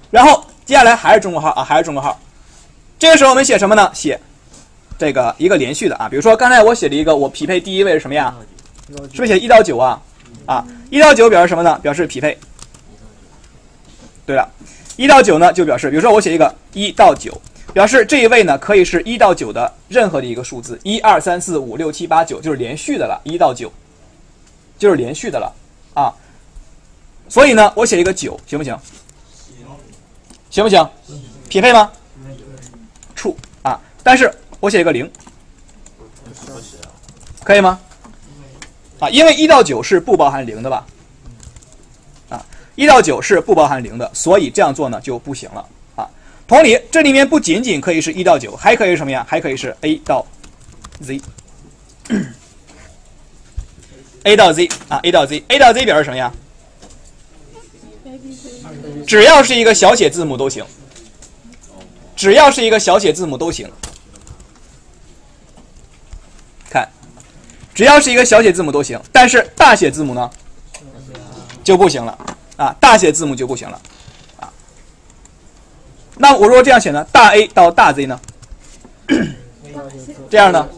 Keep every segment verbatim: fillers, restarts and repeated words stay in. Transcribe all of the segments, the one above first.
然后接下来还是中括号啊，还是中括号。这个时候我们写什么呢？写这个一个连续的啊，比如说刚才我写了一个，我匹配第一位是什么呀？是不是写一到九啊？啊，一到九表示什么呢？表示匹配。对了，一到九呢就表示，比如说我写一个一到九，表示这一位呢可以是一到九的任何的一个数字，一二三四五六七八九就是连续的了，一到九就是连续的了啊。所以呢，我写一个九行不行？行不行？匹配吗？true 啊，但是我写一个零，可以吗？啊，因为一到九是不包含零的吧？啊，一到九是不包含零的，所以这样做呢就不行了啊。同理，这里面不仅仅可以是一到九，还可以是什么呀？还可以是 a 到 z，a 到 z 啊 ，a 到 z，a 到 z 表示什么呀？只要是一个小写字母都行，只要是一个小写字母都行。看，只要是一个小写字母都行，但是大写字母呢就不行了啊，大写字母就不行了啊。那我如果这样写呢，大 A 到大 Z 呢？这样呢？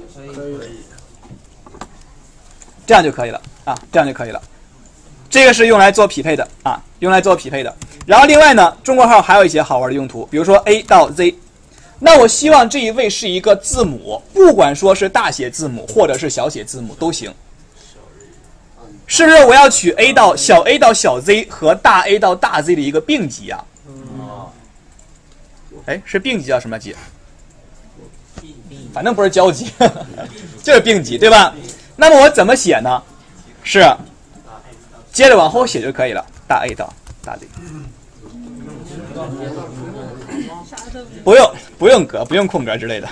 这样就可以了啊，这样就可以了。这个是用来做匹配的啊，用来做匹配的。然后另外呢，中括号还有一些好玩的用途，比如说 A 到 Z， 那我希望这一位是一个字母，不管说是大写字母或者是小写字母都行。是不是我要取 A 到小 a 到小 z 和大 A 到大 Z 的一个并集啊？哎，是并集叫什么集？反正不是交集，就是并集，对吧？那么我怎么写呢？是接着往后写就可以了，大 A 到大 Z。不用不用格，不用空格之类的。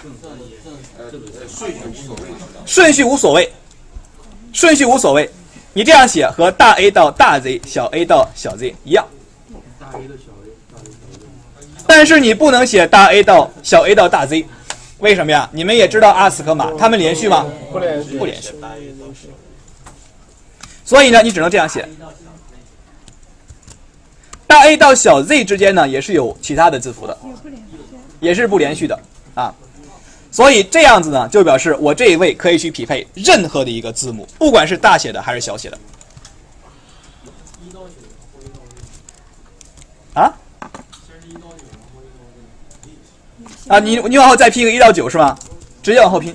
顺序无所谓，顺序无所谓。你这样写和大 A 到大 Z， 小 a 到小 z 一样。但是你不能写大 A 到小 a 到大 Z， 为什么呀？你们也知道阿斯和马，它们连续吗？ 不连续， 不连续。所以呢，你只能这样写。大 A 到小 Z 之间呢，也是有其他的字符的，也是不连续的啊。所以这样子呢，就表示我这一位可以去匹配任何的一个字母，不管是大写的还是小写的。啊？啊，你你往后再拼个一到九是吗？直接往后拼，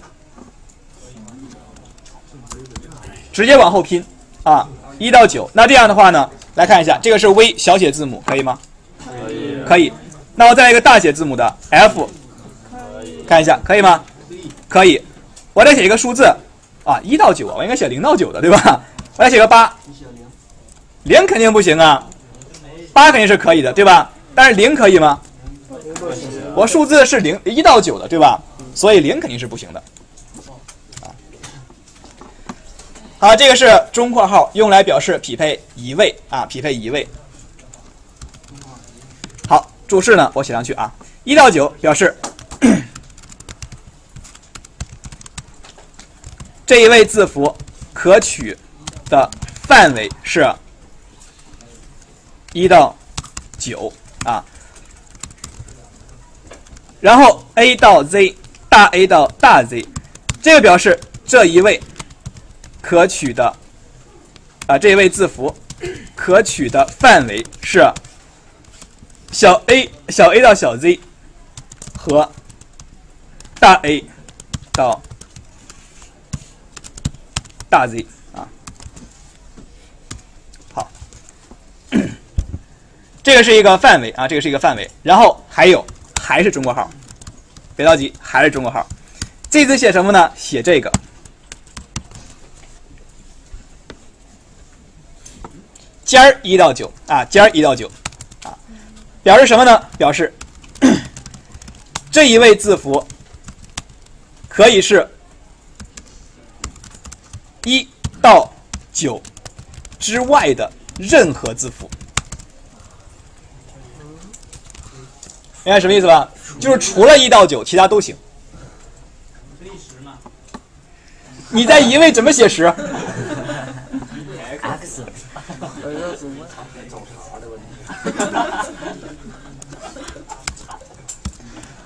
直接往后拼啊，一到九。那这样的话呢，来看一下，这个是 V 小写字母，可以吗？ 可以。 可以。那我再来一个大写字母的 F， 看一下可以吗？可以。我再写一个数字啊，一到九啊，我应该写零到九的，对吧？我再写个八，零肯定不行啊，八肯定是可以的，对吧？但是零可以吗？我数字是零一到九的，对吧？所以零肯定是不行的。啊，好，这个是中括号，用来表示匹配一位啊，匹配一位。好，注释呢，我写上去啊，一到九表示这一位字符可取的范围是一到九啊。然后 A 到 Z， 大 A 到大 Z， 这个表示这一位可取的啊，这一位字符可取的范围是小 a 小 a 到小 z 和大 A 到大 Z 啊。好，这个是一个范围啊，这个是一个范围。然后还有。还是中括号，别着急，还是中括号。这次写什么呢？写这个尖儿一到九啊，尖儿一到九啊，表示什么呢？表示这一位字符可以是一到九之外的任何字符。明白什么意思吧？就是除了一到九，其他都行。你在一位怎么写十？ X。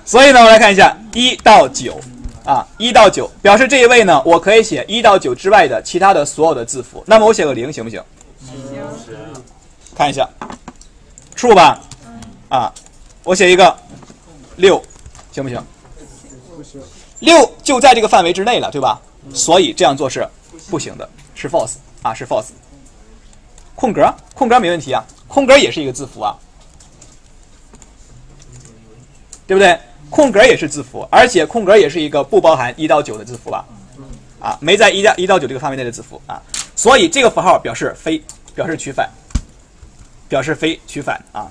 所以呢，我们来看一下一到九啊，一到九表示这一位呢，我可以写一到九之外的其他的所有的字符。那么我写个零行不行？行。看一下 ，true 吧？啊，我写一个六，行不行？ 不行。 六就在这个范围之内了，对吧？所以这样做是不行的，是 false 啊，是 false。空格，空格没问题啊，空格也是一个字符啊，对不对？空格也是字符，而且空格也是一个不包含一到九的字符吧？啊，没在一到一到九这个范围内的字符啊，所以这个符号表示非，表示取反，表示非取反啊，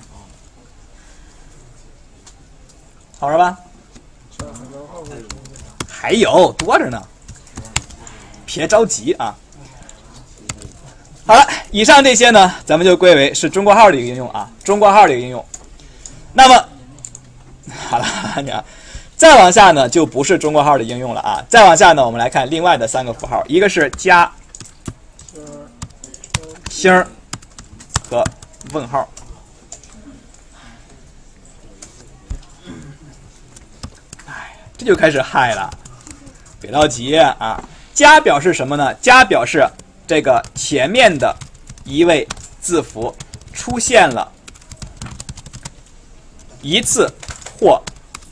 好了吧？还有多着呢，别着急啊。好了，以上这些呢，咱们就归为是中国号的一个应用啊，中国号的一个应用。那么，好了，你看，再往下呢，就不是中国号的应用了啊。再往下呢，我们来看另外的三个符号，一个是加、星儿和问号。哎，这就开始嗨了，别着急啊。加表示什么呢？加表示这个前面的一位字符出现了一次或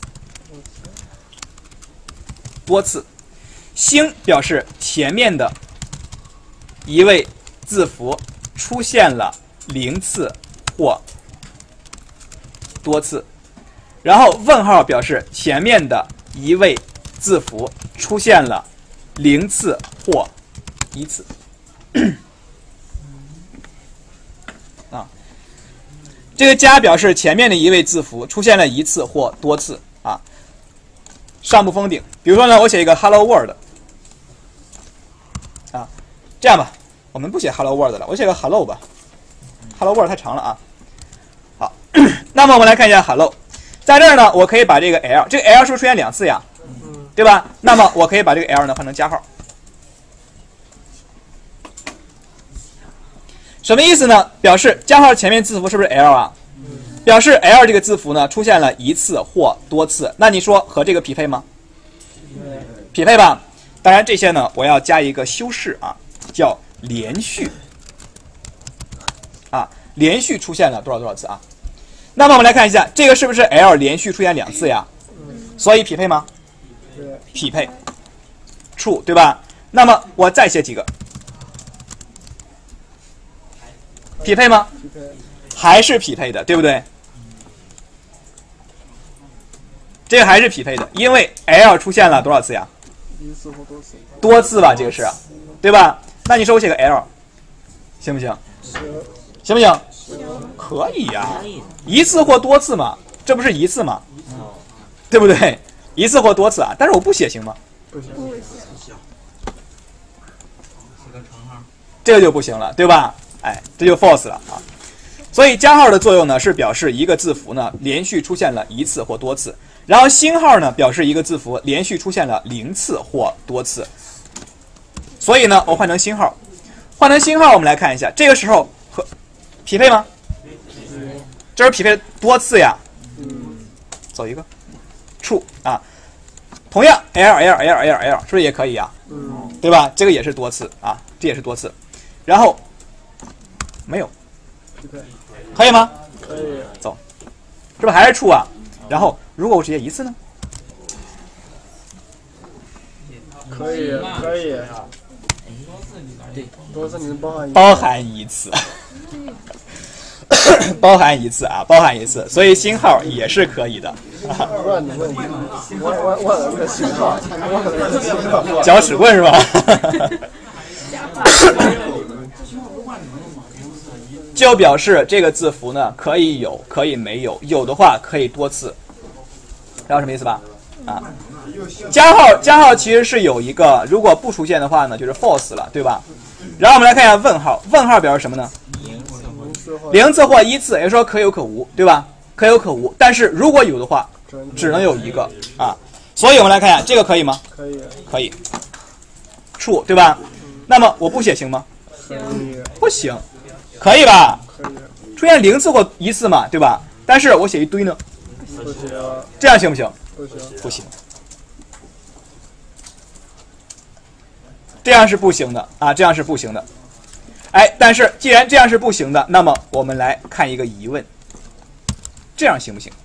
多次。星表示前面的一位字符出现了零次或多次。然后问号表示前面的一位字符出现了零次或一次。啊，这个加表示前面的一位字符出现了一次或多次啊，上不封顶。比如说呢，我写一个 Hello World 啊，这样吧，我们不写 Hello World 了，我写个 Hello 吧 ，Hello World 太长了啊。好，那么我们来看一下 Hello， 在这儿呢，我可以把这个 L， 这个 L 是不是出现两次呀？对吧？那么我可以把这个 L 呢换成加号。什么意思呢？表示加号前面字符是不是 L 啊？表示 L 这个字符呢出现了一次或多次，那你说和这个匹配吗？匹配吧。当然这些呢，我要加一个修饰啊，叫连续啊，连续出现了多少多少次啊？那么我们来看一下，这个是不是 L 连续出现两次呀？所以匹配吗？匹配 ，true 对吧？那么我再写几个。匹配吗？还是匹配的，对不对？这个还是匹配的，因为 L 出现了多少次呀？ 一次或多次。 多次吧，这个是，对吧？那你说我写个 L， 行不行？行不行？可以呀，一次或多次嘛，这不是一次嘛，对不对？一次或多次啊，但是我不写行吗？ 不行， 这个就不行了，对吧？哎，这就 false 了啊。所以加号的作用呢，是表示一个字符呢连续出现了一次或多次，然后星号呢表示一个字符连续出现了零次或多次。所以呢，我换成星号，换成星号，我们来看一下，这个时候和匹配吗？这是匹配多次呀。走一个 true 啊。同样 L L L L L 是不是也可以啊？对吧？这个也是多次啊，这也是多次。然后没有，可以吗？ 可以。 走，是不是还是 true 啊？然后如果我只写一次呢？ 可以，可以。多次你能包含一次？ 包含一次，包含一次啊，包含一次，所以星号也是可以的。 问你问题，我我我的星号，我的星号。 搅屎棍是吧？就表示这个字符呢可以有，可以没有，有的话可以多次，知道什么意思吧？啊，加号加号其实是有一个，如果不出现的话呢，就是 false 了，对吧？然后我们来看一下问号，问号表示什么呢？零次或一次，也就是说可有可无，对吧？可有可无，但是如果有的话，只能有一个啊。所以我们来看一下，这个可以吗？ 可以， 可以 ，true 对吧？那么我不写行吗？ 可以， 不行，可以吧？ 可以， 出现零次或一次嘛，对吧？但是我写一堆呢， 不行， 这样行不行？ 不行， 不行，这样是不行的啊，这样是不行的。哎，但是既然这样是不行的，那么我们来看一个疑问：这样行不行？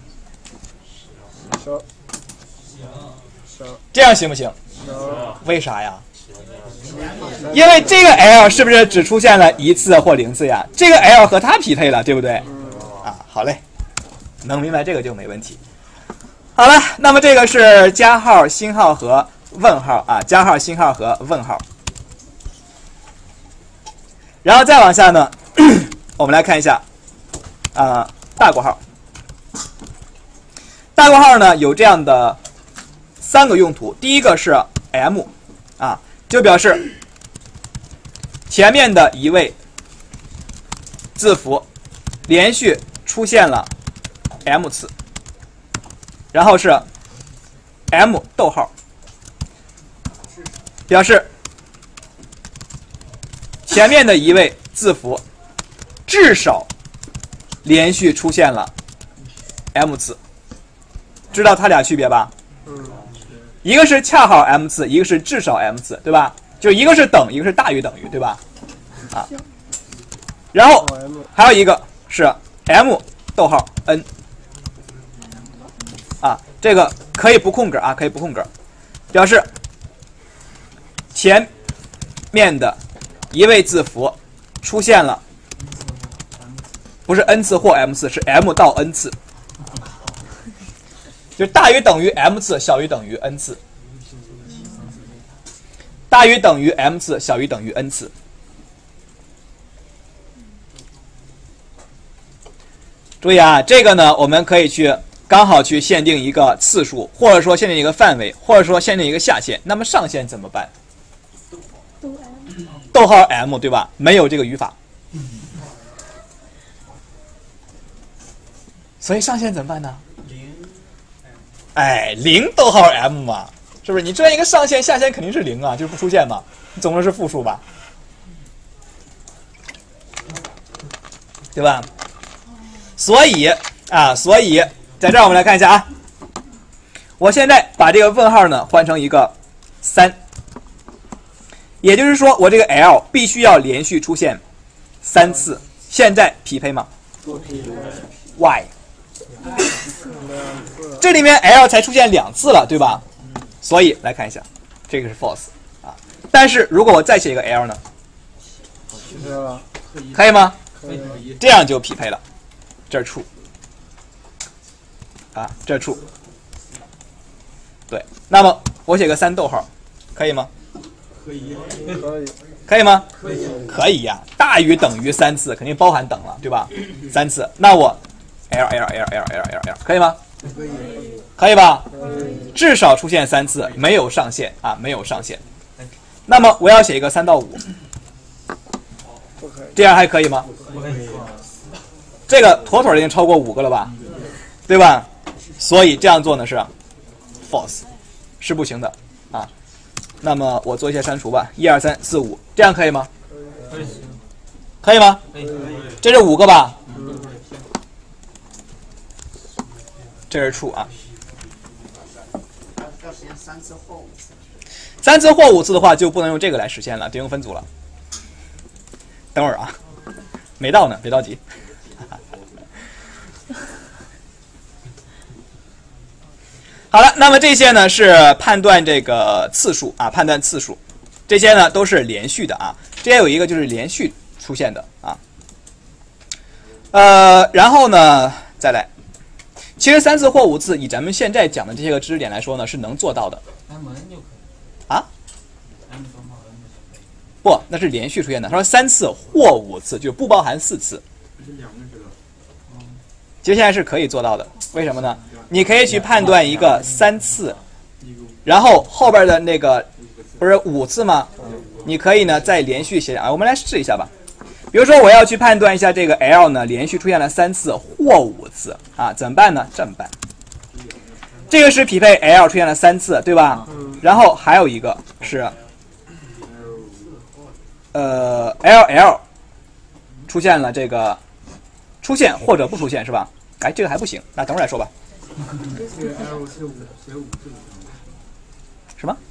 行，行， 这样行不行？ 行， 为啥呀？因为这个 L 是不是只出现了一次或零次呀？这个 L 和它匹配了，对不对？啊，好嘞，能明白这个就没问题。好了，那么这个是加号、星号和问号啊，加号、星号和问号。然后再往下呢，我们来看一下啊、呃，大括号。大括号呢有这样的三个用途，第一个是 M 啊，就表示前面的一位字符连续出现了 M 次，然后是 M 逗号，表示前面的一位字符至少连续出现了 M 次，知道它俩区别吧？一个是恰好 M 次，一个是至少 M 次，对吧？就一个是等，一个是大于等于，对吧？啊，然后还有一个是 M 逗号 N 啊，这个可以不空格啊，可以不空格，表示前面的一位字符出现了不是 n 次或 m 次，是 m 到 n 次，就大于等于 m 次，小于等于 n 次，大于等于 m 次，小于等于 n 次。注意啊，这个呢，我们可以去刚好去限定一个次数，或者说限定一个范围，或者说限定一个下限。那么上限怎么办？逗号 m 对吧？没有这个语法，所以上限怎么办呢？哎，零逗号 m 嘛，是不是？你这样一个上限下限肯定是零啊，就是不出现嘛，总共是负数吧，对吧？所以啊，所以在这儿我们来看一下啊，我现在把这个问号呢换成一个三。也就是说，我这个 L 必须要连续出现三次，现在匹配吗 ？Why？ 这里面 L 才出现两次了，对吧？所以来看一下，这个是 false 啊。但是如果我再写一个 L 呢？可以吗？ 可以。 这样就匹配了，这是 true 啊，这是 true。对，那么我写个三逗号，可以吗？ 可以，可以， 可以吗？ 可以， 可以呀、啊，大于等于三次，肯定包含等了，对吧？三次，那我 l l l l l l l 可以吗？ 可以， 可以吧？ 可以， 至少出现三次，没有上限啊，没有上限。那么我要写一个三到五， 不可以， 这样还可以吗？ 不可以， 这个妥妥的已经超过五个了吧？对吧？所以这样做呢是 false， 是不行的啊。那么我做一些删除吧，一二三四五，这样可以吗？ 可以， 可以吗？ 可以， 这是五个吧？这是 true 啊。 要实现三次或五次。 三次或五次的话，就不能用这个来实现了，得用分组了。等会儿啊，没到呢，别着急。好了，那么这些呢是判断这个次数啊，判断次数，这些呢都是连续的啊。这些有一个就是连续出现的啊。呃，然后呢再来，其实三次或五次，以咱们现在讲的这些个知识点来说呢，是能做到的。啊？不，那是连续出现的。他说三次或五次，就不包含四次。其实现在是可以做到的，为什么呢？你可以去判断一个三次，然后后边的那个不是五次吗？你可以呢再连续写啊，我们来试一下吧。比如说我要去判断一下这个 L 呢连续出现了三次或五次啊，怎么办呢？这么办，这个是匹配 L 出现了三次，对吧？然后还有一个是呃 L L 出现了这个出现或者不出现是吧？哎，这个还不行，那等会儿再说吧。 这个 L 是五写五是五什么？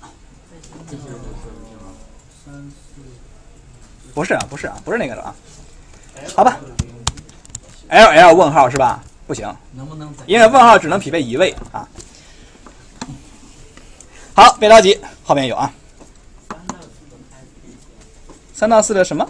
不是啊，不是啊，不是那个的啊。好吧 ，L L 问号是吧？不行，因为问号只能匹配一位啊。好，别着急，后面有啊。三到四的什么？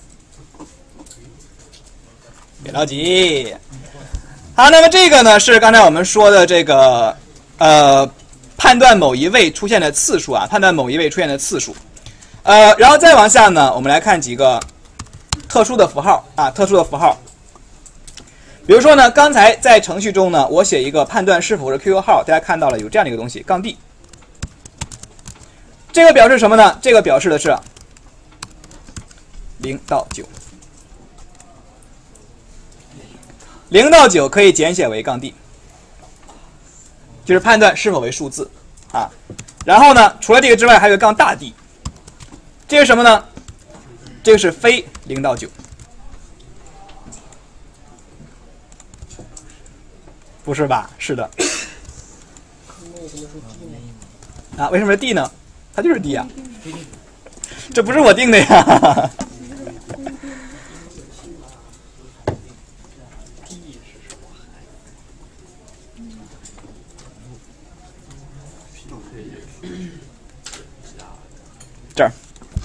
别着急。好，那么这个呢是刚才我们说的这个呃判断某一位出现的次数啊，判断某一位出现的次数。呃，然后再往下呢，我们来看几个特殊的符号啊，特殊的符号。比如说呢，刚才在程序中呢，我写一个判断是否是 Q Q 号，大家看到了有这样的一个东西，杠 D。这个表示什么呢？这个表示的是零到九，零到九可以简写为杠 D， 就是判断是否为数字啊。然后呢，除了这个之外，还有个杠大 D， 这是什么呢？这个是非零到九，不是吧？是的。啊，为什么是 D 呢？它就是 D 啊，这不是我定的呀。这儿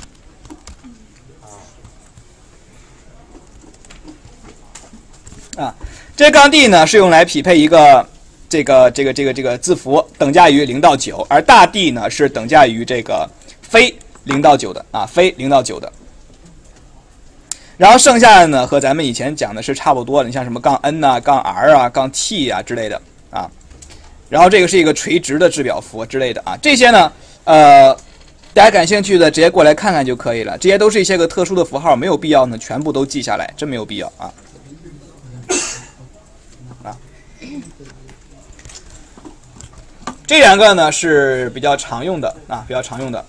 啊，这杠 D 呢是用来匹配一个这个这个这个这个字符等价于零到九，而大 D 呢是等价于这个非零到九的啊，非零到九的。然后剩下的呢和咱们以前讲的是差不多的，你像什么杠 N 啊、杠 R 啊、杠 T 啊之类的啊。然后这个是一个垂直的制表符之类的啊，这些呢呃。大家感兴趣的直接过来看看就可以了，这些都是一些个特殊的符号，没有必要呢全部都记下来，真没有必要啊。啊，这两个呢是比较常用的啊，比较常用的。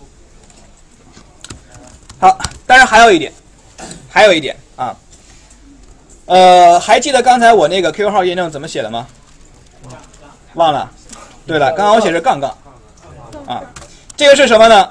好，当然还有一点，还有一点啊，呃，还记得刚才我那个 Q Q 号验证怎么写的吗？忘了。对了，刚刚我写是杠杠啊，这个是什么呢？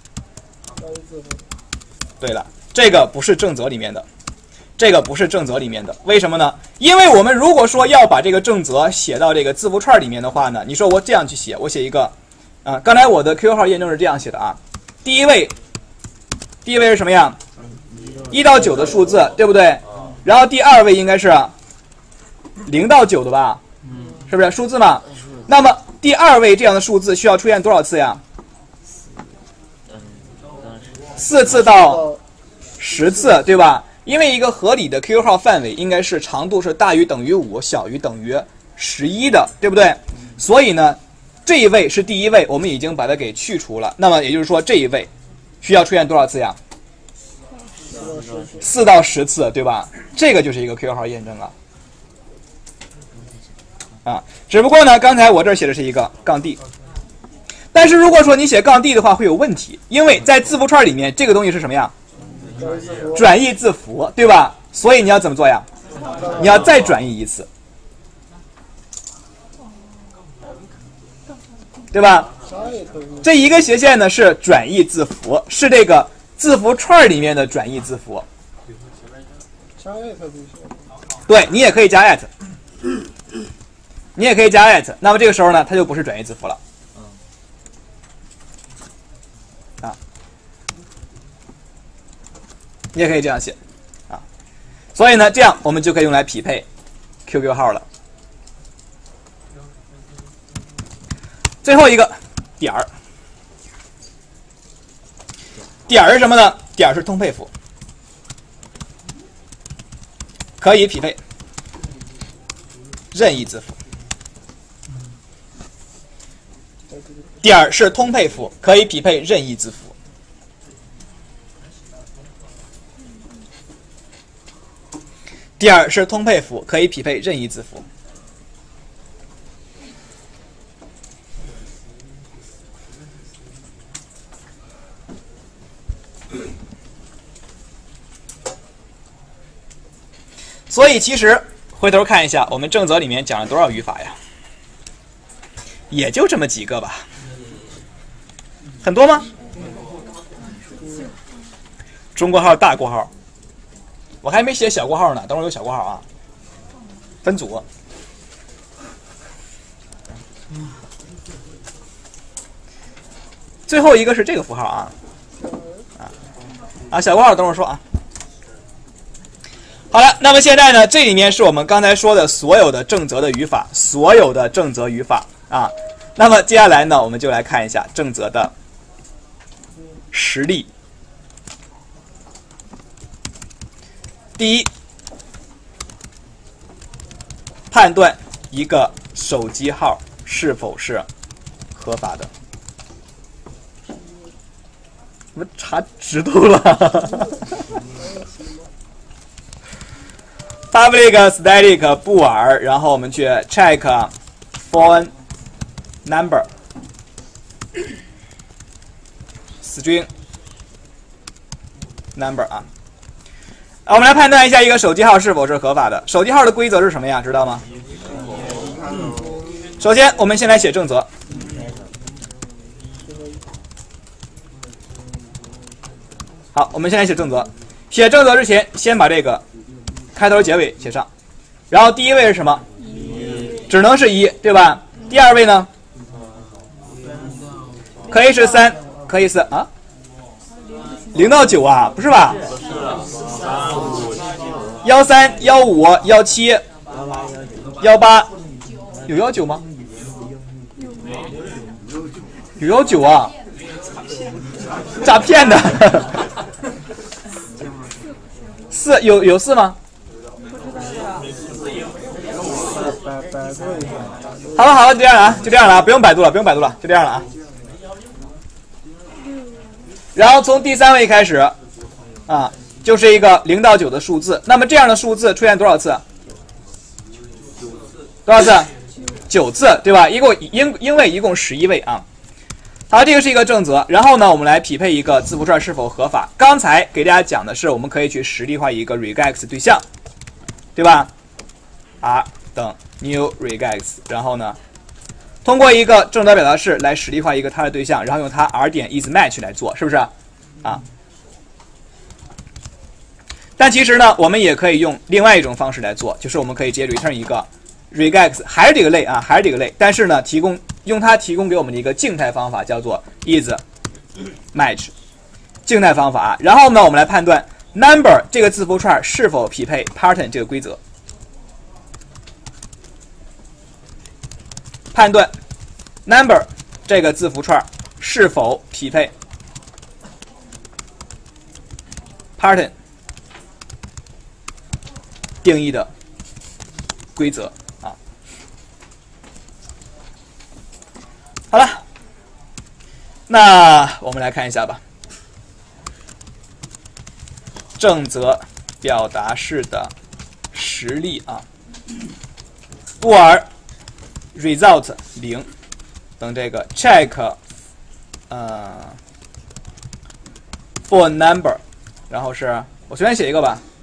对了，这个不是正则里面的，这个不是正则里面的，为什么呢？因为我们如果说要把这个正则写到这个字符串里面的话呢，你说我这样去写，我写一个，啊，刚才我的 Q Q 号验证是这样写的啊，第一位，第一位是什么样？一到九的数字，对不对？然后第二位应该是零到九的吧？是不是数字嘛？那么第二位这样的数字需要出现多少次呀？四次到十次，对吧？因为一个合理的 Q Q 号范围应该是长度是大于等于五，小于等于十一的，对不对？所以呢，这一位是第一位，我们已经把它给去除了。那么也就是说，这一位需要出现多少次呀？四到十次，对吧？这个就是一个 Q Q 号验证了。啊，只不过呢，刚才我这儿写的是一个杠 D。但是如果说你写杠 D 的话会有问题，因为在字符串里面这个东西是什么呀？转译字符，对吧？所以你要怎么做呀？你要再转译一次，对吧？这一个斜线呢是转译字符，是这个字符串里面的转译字符。对，你也可以加 at， 你也可以加 at， 那么这个时候呢，它就不是转译字符了。你也可以这样写，啊，所以呢，这样我们就可以用来匹配 Q Q 号了。最后一个点儿，点儿是什么呢？点儿是通配符，可以匹配任意字符。点儿是通配符，可以匹配任意字符。点儿是通配符，可以匹配任意字符。所以其实回头看一下，我们正则里面讲了多少语法呀？ 也就这么几个吧，很多吗？中括号、大括号，我还没写小括号呢，等会儿有小括号啊。分组。最后一个是这个符号啊，啊啊，小括号等会儿说啊。好了，那么现在呢，这里面是我们刚才说的所有的正则的语法，所有的正则语法啊。那么接下来呢，我们就来看一下正则的实例。第一，判断一个手机号是否是合法的。我们查指头了。public static bool， 然后我们去 check phone number string number 啊。我们来判断一下一个手机号是否是合法的。手机号的规则是什么呀？知道吗？首先，我们先来写正则。好，我们先来写正则。写正则之前，先把这个开头结尾写上。然后第一位是什么？只能是一，对吧？第二位呢？可以是三，可以是啊，零到九啊，不是吧？幺三、幺五、幺七、幺八，有幺九吗？有幺九啊？诈骗的。四有有四吗？好了好了，就这样了啊，就这样了啊，不用百度了，不用百度了，就这样了啊。然后从第三位开始，啊，就是一个零到九的数字。那么这样的数字出现多少次？多少次？九次，对吧？一共因因为一共十一位啊。好，这个是一个正则。然后呢，我们来匹配一个字符串是否合法。刚才给大家讲的是，我们可以去实例化一个 regex 对象，对吧 ？r 等 new regex， 然后呢，通过一个正则表达式来实例化一个它的对象，然后用它 r 点 isMatch 来做，是不是？啊。但其实呢，我们也可以用另外一种方式来做，就是我们可以直接 return 一个 regex， 还是这个类啊，还是这个类，但是呢，提供用它提供给我们的一个静态方法，叫做 isMatch， 静态方法。然后呢，我们来判断 number 这个字符串是否匹配 pattern 这个规则。判断 number 这个字符串是否匹配 pattern 定义的规则啊。好了，那我们来看一下吧。正则表达式的实例啊，布尔 result 零等这个 check 呃 for number， 然后是我随便写一个吧。